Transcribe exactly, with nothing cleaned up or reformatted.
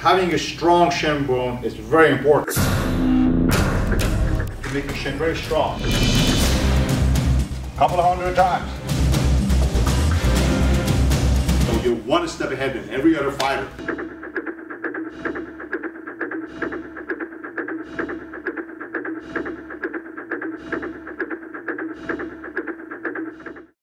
having a strong shin bone is very important. To make your shin very strong. A couple of hundred times. So you're one step ahead than every other fighter.